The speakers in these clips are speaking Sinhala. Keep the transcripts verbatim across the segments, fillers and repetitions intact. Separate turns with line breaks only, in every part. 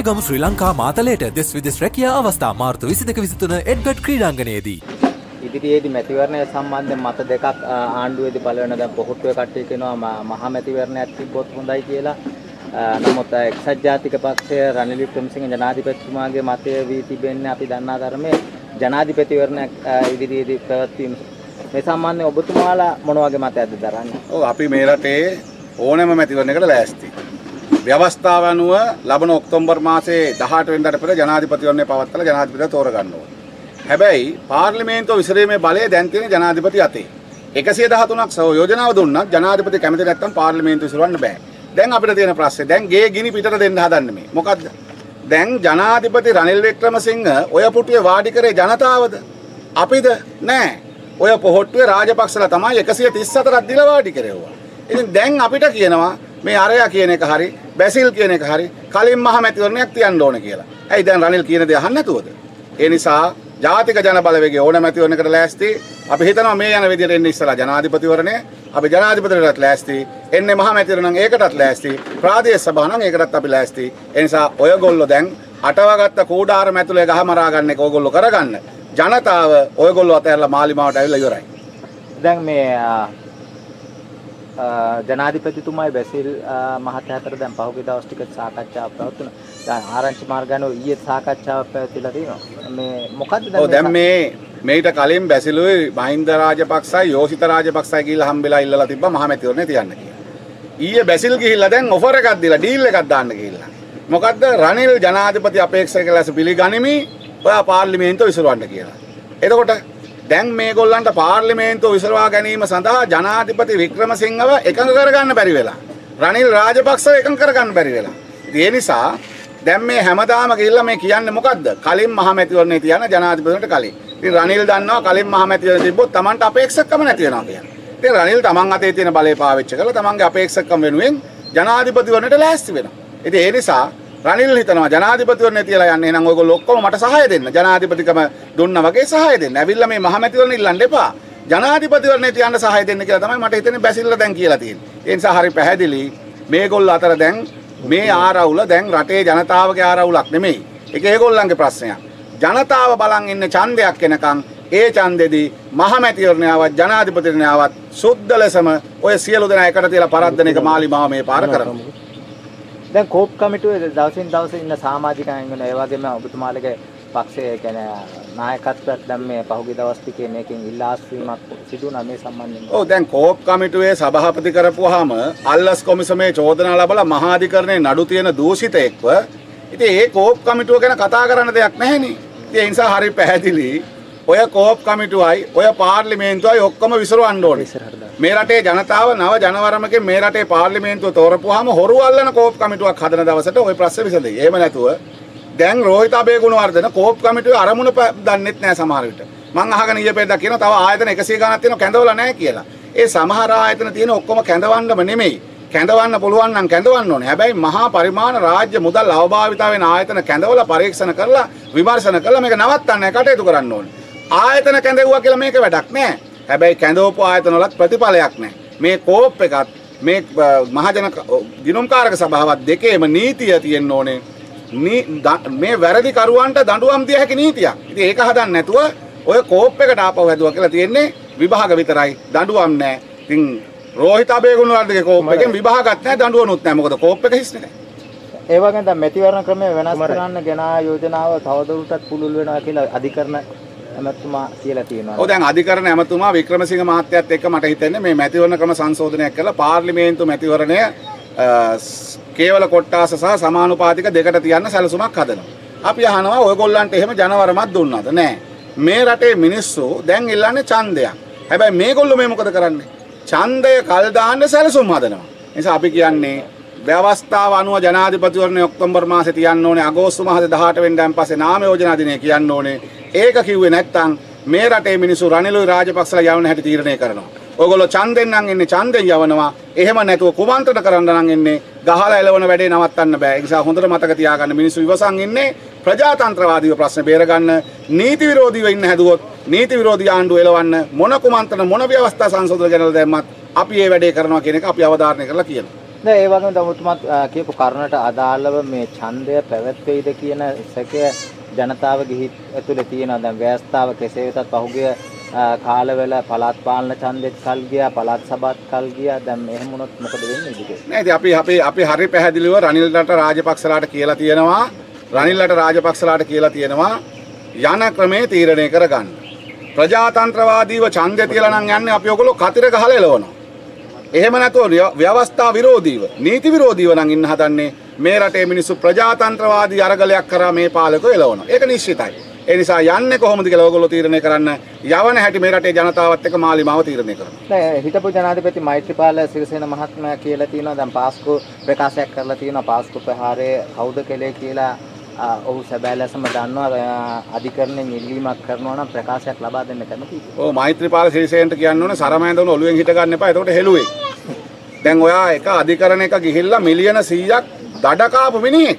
ජයගමු ශ්‍රී ලංකා මාතලයට දෙස් විදෙස් රැකියා අවස්ථා මාර්තු විසිදෙක විසිතුන එඩ්ගඩ් ක්‍රීඩාංගණයේදී.
ඉදිරියේදී මැතිවරණය සම්බන්ධයෙන් මත දෙකක් ආණ්ඩුවේදී පළ වෙන දැන් පොහොට්ටුවේ කට්ටිය කියනවා මහා මැතිවරණයක් තිබ්බොත් හොඳයි කියලා. නමුත් එක්සත් ජාතික පක්ෂය රනිල් වික්‍රමසිංහ ජනාධිපතිතුමාගේ මතය වී තිබෙන්නේ අපි දන්නා ධර්මයේ ජනාධිපතිවරණයක් ඉදිරියේදී පැවැත්වීම. මේ සම්බන්ධයෙන් ඔබතුමාලා මොන වගේ මතයක්ද දරන්නේ?
ඔව් අපි මේ රටේ ඕනෑම මැතිවරණයකට ලෑස්ති. ව්‍යවස්ථාව අනුව ලබන ඔක්තෝබර් මාසයේ දහඅට වෙනිදාට පෙර ජනාධිපතිවරණය පවත්වලා ජනාධිපතිව තෝරගන්න ඕනේ. හැබැයි පාර්ලිමේන්තුව විසිරීමේ බලය දැන් තියෙන ජනාධිපති අතේ. එකසිය දහතුනක් යෝජනාව දුන්නත් ජනාධිපති කැමති නැත්නම් පාර්ලිමේන්තුව විසිරවන්න බෑ. දැන් අපිට තියෙන ප්‍රශ්නේ දැන් ගේ ගිනි පිටට දෙන්න හදන්නේ මේ. මොකද්ද? දැන් ජනාධිපති රනිල් වික්‍රමසිංහ ඔය පුටුවේ වාඩි කරේ ජනතාවද? අපිද? නෑ. ඔය පොහොට්ටුවේ රාජපක්ෂලා තමයි එකසිය තිස් හතරක් දීලා වාඩි කරේවා. ඉතින් දැන් අපිට කියනවා මේ අරයා කියන එක හරි, බැසිල් කියන එක හරි, කලින් මහ මැතිවරණයක් තියන්න ඕන කියලා. ඇයි දැන් රනිල් කියන දේ අහන්න නැතුවද? ඒ නිසා ජාතික ජන බලවේගයේ ඕන මැතිවරණයකට ලෑස්ති. අපි හිතනවා මේ යන විදිහට එන්නේ ඉස්සලා ජනාධිපතිවරණය. අපි ජනාධිපතිවරණයට ලෑස්ති. එන්නේ මහ මැතිවරණ නම් ඒකටත් ලෑස්ති. ප්‍රාදේශ සභාව නම් ඒකටත් අපි ලෑස්ති. ඒ නිසා ඔයගොල්ලෝ දැන් අටවගත්ත කූඩාරම ඇතුලේ ගහ මරා ගන්න එක ඔයගොල්ලෝ කරගන්න. ජනතාව ඔයගොල්ලෝ අතහැරලා මාලිමාවට ඇවිල්ලා ඉවරයි.
දැන් මේ ජනාධිපතිතුමායි බැසිල් මහතා අතර දැන් පහුගිය දවස් ටික සාකච්ඡාවක් පැවතුණා. දැන් ආරංචි මාර්ගano ඊයේ සාකච්ඡාවක් පැවතිලා තියෙනවා. මේ මොකද්ද දැන්?
ඔව් දැන් මේ මේට කලින් බැසිලුයි මහින්ද රාජපක්ෂයි යෝසිත රාජපක්ෂයි ගිහිල්ලා හම්බෙලා ඉල්ලලා තිබ්බා මහ මැතිවරණේ තියන්න කියලා. ඊයේ බැසිල් ගිහිල්ලා දැන් ඔෆර් එකක් දීලා ඩීල් එකක් දාන්න ගිහිල්ලා. මොකද්ද? රනිල් ජනාධිපති අපේක්ෂක ලෙස පිළිගනිමි ඔයා පාර්ලිමේන්තුව විසිරවන්න කියලා. එතකොට දැන් මේගොල්ලන්ට පාර්ලිමේන්තුව විසිරවා ගැනීම සඳහා ජනාධිපති වික්‍රමසිංහව එකඟ කරගන්න බැරි වෙලා. රනිල් රාජපක්ෂව එකඟ කරගන්න බැරි වෙලා. ඒ නිසා දැන් මේ හැමදාම ගිහිල්ලා මේ කියන්නේ මොකද්ද? කලින් මහ මැතිවරණේ තියන ජනාධිපතිවරණට කලින්. ඉතින් රනිල් දන්නවා කලින් මහ මැතිවරණ තිබ්බොත් Tamanට අපේක්ෂකකම නැති වෙනවා කියලා. ඉතින් රනිල් Taman අතේ තියෙන බලය පාවිච්චි කරලා Tamanගේ අපේක්ෂකකම වෙනුවෙන් ජනාධිපතිවරණයට ලෑස්ති වෙනවා. ඉතින් ඒ නිසා රනිල් හිතනවා ජනාධිපතිවරණේ තියලා යන්නේ එහෙනම් ඔයගොල්ලෝ ඔක්කොම මට සහාය දෙන්න. ජනාධිපතිකම දුන්නා වගේ සහාය දෙන්න. ඇවිල්ලා මේ මහ මැතිවරණ ඉල්ලන්න එපා. ජනාධිපතිවරණේ තියන්න සහාය දෙන්න කියලා තමයි මට හිතෙන්නේ බැසිල්ලා දැන් කියලා තියෙන්නේ. ඒ නිසා හරි පැහැදිලි මේගොල්ලෝ අතර දැන් මේ ආරවුල දැන් රටේ ජනතාවගේ ආරවුලක් නෙමෙයි. ඒක ඒගොල්ලන්ගේ ප්‍රශ්නයක්. ජනතාව බලන් ඉන්න ඡන්දයක් එනකන් ඒ ඡන්දෙදී මහ මැතිවරණයවත් ජනාධිපතිවරණයවත් සුද්ධ ලෙසම ඔය සියලු දෙනා එකට තියලා පරද්දන එක මාලිමාව මේ පාර කරමු.
දැන් කෝප් කමිටුවේ දවසින් දවස ඉන්න සමාජිකයන් වෙන ඒ වගේම ඔබතුමාලගේ පක්ෂයේ කියන්නේ නායකත්වයක් දැන් මේ පහුගිය දවස් ටිකේ මේකෙන් ඉල්ලාස්වීමක් සිදු වුණා මේ සම්බන්ධයෙන්.
ඔව් දැන් කෝප් කමිටුවේ සභාපති කරපුවාම අල්ලස් කොමිසමේ චෝදනා ලැබලා මහා අධිකරණයේ නඩු තියෙන දූෂිතෙක්ව ඉතින් ඒ කෝප් කමිටුව ගැන කතා කරන්න දෙයක් නැහෙනේ. ඉතින් ඒ නිසා හරි පැහැදිලි ඔය කෝප් කමිටුවයි ඔය පාර්ලිමේන්තුවයි ඔක්කොම විසිරවන්න ඕනේ. මේ රටේ ජනතාව නව ජනවරමකින් මේ රටේ පාර්ලිමේන්තුව තෝරපුවාම හොරු අල්ලන කෝප් කමිටුවක් හදන දවසට ওই ප්‍රශ්නේ විසඳෙයි. එහෙම නැතුව දැන් රෝහිත අබේගුණවර්ධන කෝප් කමිටුවේ අරමුණ දන්නෙත් නැහැ සමහර විට. මං අහගෙන ඊයේ පෙරේදා කියනවා තව ආයතන එකසිය ගණනක් තියෙනවා කැඳවලා නැහැ කියලා. ඒ සමහර ආයතන තියෙන ඔක්කොම කැඳවන්නම නෙමෙයි. කැඳවන්න පුළුවන් නම් කැඳවන්න ඕනේ. හැබැයි මහා පරිමාණ රාජ්‍ය මුදල් අවභාවිතාවෙන ආයතන කැඳවලා පරීක්ෂණ කරලා විමර්ශන කරලා මේක නවත්තන්න කටයුතු කරන්න ඕනේ. ආයතන කැඳවුවා කියලා මේක වැඩක් නෑ. හැබැයි කැඳවපු ආයතන වලත් ප්‍රතිඵලයක් නෑ. මේ කෝප් එකත් මේ මහජන ගිණුම්කාරක සභාවත් දෙකේම නීතිය තියෙන්න ඕනේ. මේ වැරදි කරුවන්ට දඬුවම් දිය හැකි නීතියක්. ඉතින් ඒක හදන්න නැතුව ඔය කෝප් එකට ආපහු හැදුවා කියලා තියෙන්නේ විභාග විතරයි. දඬුවම් නෑ. ඉතින් රෝහිත අබේගුණවර්ධනගේ කෝප් එකෙන් විභාගත් නෑ දඬුවනුත් නෑ. මොකද කෝප් එක හිස්නේ.
ඒ වගේම දැන් මැතිවරණ ක්‍රමය වෙනස් කරන්න ගෙන යෝජනාව තවදුරටත් පුළුල් වෙනවා කියලා අධිකරණ ඇමතුමා කියලා තියෙනවා.
ඔව් දැන් අධිකරණ ඇමතුමා වික්‍රමසිංහ මහත්තයත් එක්ක මට හිතෙන්නේ මේ මැතිවරණ ක්‍රම සංශෝධනයක් කරලා පාර්ලිමේන්තු මැතිවරණය කේවල කොට්ටාස සහ සමානුපාතික දෙකට තියන්න සැලසුමක් හදනවා. අපි අහනවා ඔයගොල්ලන්ට එහෙම ජනවරමක් දුන්නාද? නෑ. මේ රටේ මිනිස්සු දැන් ඉල්ලන්නේ ඡන්දයක්. හැබැයි මේගොල්ලෝ මේ මොකද කරන්නේ? ඡන්දය කල් දාන්න සැලසුම් හදනවා. ඒ නිසා අපි කියන්නේ ව්‍යවස්ථාව අනුව ජනාධිපතිවරණය ඔක්තෝබර් මාසේ තියන්න ඕනේ. අගෝස්තු මාසේ දහඅට වෙනිදාන් පස්සේ නාම යෝජනා දිනය කියන්න ඕනේ. ඒක කිව්වේ නැත්තම් මේ රටේ මිනිස්සු රනිලුයි රාජපක්ෂලා යවන හැටි තීරණය කරනවා. ඔයගොල්ලෝ ඡන්දෙන් නම් එන්නේ ඡන්දෙන් යවනවා. එහෙම නැතුව කුමන්ත්‍රණ කරන්න නම් එන්නේ ගහලා එලවන වැඩේ නවත්තන්න බෑ. ඒ නිසා හොඳට මතක තියාගන්න මිනිස්සු ඉවසන් ඉන්නේ ප්‍රජාතන්ත්‍රවාදීව ප්‍රශ්න බේරගන්න නීති විරෝධීව ඉන්න හැදුවොත් නීති විරෝධී ආණ්ඩුව එලවන්න මොන කුමන්ත්‍රණ මොන ව්‍යවස්ථා සංශෝධන ගැනලා දැම්මත් අපි මේ වැඩේ කරනවා කියන එක අපි අවධාරණය කරලා කියනවා.
දැන් ඒ වගේම තමයි ඔබතුමා කියපු කරුණට අදාළව මේ ඡන්දය පැවැත්වෙයිද කියන සැකය ජනතාවගේ හිත ඇතුලේ තියෙනවා. දැන් ව්‍යවස්ථාව කෙසේ වෙතත් පහුගිය කාලවල පළාත් පාලන ඡන්දෙත් කල් ගියා, පළාත් සභාත් කල් ගියා. දැන් එහෙම වුණොත් මොකද වෙන්නේ ඉතින්?
නෑ ඉතින් අපි අපි අපි හරි පැහැදිලිව රනිල්ට රාජපක්ෂලාට කියලා තියෙනවා. රනිල්ට රාජපක්ෂලාට කියලා තියෙනවා යන ක්‍රමේ තීරණය කරගන්න. ප්‍රජාතන්ත්‍රවාදීව ඡන්දය තියලා නම් යන්නේ අපි ඔයගොල්ලෝ කතිර ගහලා එලවනවා. එහෙම නැතුව ව්‍යවස්ථා විරෝධීව නීති විරෝධීව නම් ඉන්න හදන්නේ මේ රටේ මිනිස්සු ප්‍රජාතන්ත්‍රවාදී අරගලයක් කරා මේ පාලකෝ එලවනවා. ඒක නිශ්චිතයි. ඒ නිසා යන්නේ කොහොමද කියලා ඔයගොල්ලෝ තීරණය කරන්න. යවන හැටි මේ රටේ ජනතාවත් එක්ක මාලිමාව තීරණය කරනවා.
දැන් හිටපු ජනාධිපති මෛත්‍රීපාල සිරිසේන මහත්මයා කියලා තියෙනවා දැන් පාස්කු ප්‍රකාශයක් කරලා තියෙනවා පාස්කු ප්‍රහාරය කවුද කළේ කියලා ඔහු සැබෑ ලෙසම දන්නවා අධිකරණයෙන් ඉල්ලීමක් කරනවා නම් ප්‍රකාශයක් ලබා දෙන්න කැමතියි.
ඔව් මෛත්‍රීපාල සිරිසේනට කියන්න ඕනේ සරමෑඳුන ඔළුවෙන් හිට ගන්න එපා. එතකොට හෙළුවේ. දැන් ඔයා එක අධිකරණයක ගිහිල්ලා මිලියන සීයක් දඩ කාපු මිනිහෙක්.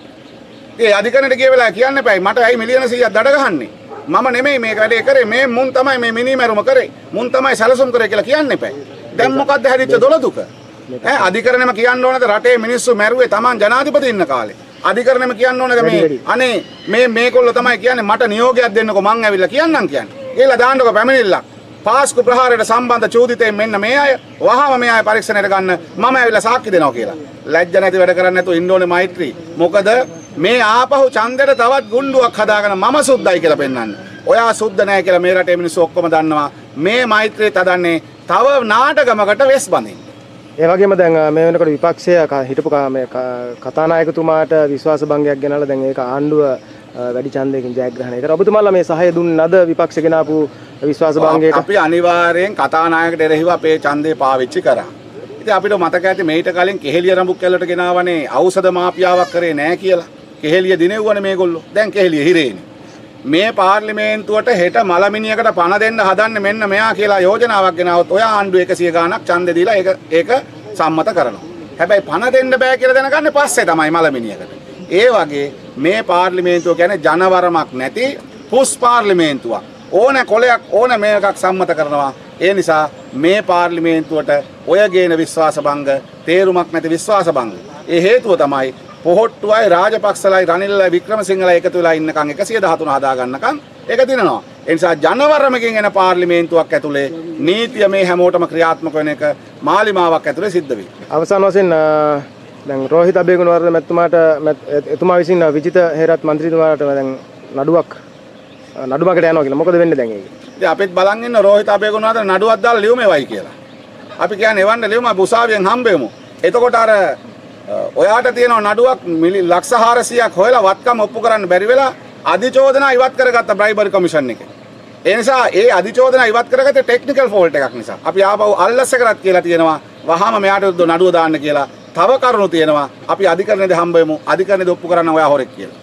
ඒ අධිකරණයට ගිය වෙලාව කියන්න එපා. මට ඇයි මිලියන සීයක් දඩ ගහන්නේ? මම නෙමෙයි මේක වැඩේ කරේ. මේ මුන් තමයි මේ මිනිමැරුම කරේ. මුන් තමයි සැලසුම් කරේ කියලා කියන්න එපා. දැන් මොකද්ද හැදිච්ච දොළදුක? ඈ අධිකරණයම කියන්න ඕනද රටේ මිනිස්සු මැරුවේ Taman ජනාධිපති ඉන්න කාලේ. අධිකරණයම කියන්න ඕනද මේ අනේ මේ මේගොල්ලෝ තමයි කියන්නේ මට නියෝගයක් දෙන්නකෝ මං ඇවිල්ලා කියන්නම් කියන්නේ. ගිහලා දාන්නකෝ පැමිණිල්ලක්. පාස්කු ප්‍රහාරයට සම්බන්ධ චෝදිතයෙන් මෙන්න මේ අය වහාම මේ අය පරීක්ෂණයට ගන්න මම ඇවිල්ලා සාක්ෂි දෙනවා කියලා. ලැජ්ජ නැති වැඩ කරන්නේ නැතුව ඉන්න ඕනේ මෛත්‍රී. මොකද මේ ආපහු ඡන්දෙට තවත් ගුණ්ඩුවක් හදාගෙන මම සුද්ධයි කියලා පෙන්වන්න. ඔයා සුද්ධ නැහැ කියලා මේ රටේ මිනිස්සු ඔක්කොම දන්නවා. මේ මෛත්‍රී තදන්නේ තව නාටකමකට වෙස් බඳින්න.
ඒ වගේම දැන් මේ වෙනකොට විපක්ෂය හිටපු මේ කතානායකතුමාට විශ්වාස භංගයක් ගෙනල්ලා දැන් ඒක ආණ්ඩුව වැඩි ඡන්දයකින් ජයග්‍රහණය කරා. ඔබතුමාලා මේ සහාය දුන්නේ නැද විපක්ෂ ගෙනාපු විශ්වාස භංගයට?
අපි අනිවාර්යෙන් කතානායකට එරෙහිව අපේ ඡන්දේ පාවිච්චි කරා. ඉතින් අපිට මතක ඇති මේිට කලින් කෙහෙලිය රඹුක් කැලලට ගෙනාවනේ ඖෂධ මාෆියාවක් කරේ නැහැ කියලා. කෙහෙලිය දිනෙව්වනේ මේගොල්ලෝ. දැන් කෙහෙලිය හිරේනේ. මේ පාර්ලිමේන්තුවට හෙට මලමිනියකට පණ දෙන්න හදන්නේ මෙන්න මෙයා කියලා යෝජනාවක් ගෙනාවොත් ඔය ආණ්ඩුව එකසිය ගාණක් ඡන්දේ දීලා ඒක ඒක සම්මත කරනවා. හැබැයි පණ දෙන්න බෑ කියලා දැනගන්නේ පස්සේ තමයි මලමිනියකට. ඒ වගේ මේ පාර්ලිමේන්තුව කියන්නේ ජනවරමක් නැති පුස් පාර්ලිමේන්තුවක්. ඕන කොලයක් ඕන මේකක් සම්මත කරනවා. ඒ නිසා මේ පාර්ලිමේන්තුවට ඔය ගේන විශ්වාස භංග තේරුමක් නැති විශ්වාස භංග. ඒ හේතුව තමයි පොහොට්ටුවයි රාජපක්ෂලයි රනිල්ලයි වික්‍රමසිංහලයි එකතු වෙලා ඉන්නකම් එකසිය දහතුන හදා ගන්නකම් ඒක දිනනවා. ඒ නිසා ජනවරමකින් එන පාර්ලිමේන්තුවක් ඇතුලේ නීතිය මේ හැමෝටම ක්‍රියාත්මක වෙන එක මාලිමාවක් ඇතුලේ සිද්ධ වෙයි.
අවසාන වශයෙන් දැන් රෝහිත අබේගුණවර්ධන මැතිතුමාට එතුමා විසින් විජිත හේරත් මන්ත්‍රීතුමාට දැන් නඩුවක් නඩුවකට යනවා කියලා. මොකද වෙන්නේ දැන් ඒක?
ඉතින් අපිත් බලන් ඉන්න රෝහිත අබේගුණවර්ධන නඩුවක් දාලා ලියුමේවයි කියලා. අපි කියන්නේ එවන්න ලියුම උසාවියෙන් හම්බෙමු. එතකොට අර ඔයාට තියෙන නඩුවක් ලක්ෂ හාරසියක් හොයලා වත්කම් ඔප්පු කරන්න බැරි වෙලා අධිචෝදනා ඉවත් කරගත්ත බ්‍රයිබරි කමිෂන් එකේ. ඒ නිසා ඒ අධිචෝදනා ඉවත් කරගත්තේ ටෙක්නිකල් ෆෝල්ට් එකක් නිසා. අපි ආපහු අල්ලස් එකකට කියලා තියෙනවා වහාම මෙයාට නඩුව දාන්න කියලා. තව කරුණු තියෙනවා. අපි අධිකරණයේදී හම්බෙමු. අධිකරණයේදී ඔප්පු කරන්න ඔයා හොරෙක් කියලා.